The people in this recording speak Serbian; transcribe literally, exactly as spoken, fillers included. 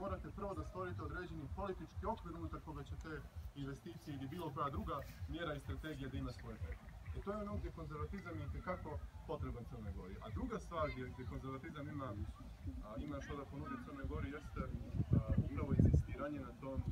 morate prvo da stvorite određeni politički okvir unutar koga će te investicije ili bilo koja druga mjera i strategija da ima svoj efekt. I to je ono gdje konzervatizam je itekako potreban Crnoj Gori. A druga stvar gdje, gdje konzervatizam ima, a, ima što da ponudi Crnoj Gori jeste a, upravo insistiranje na tom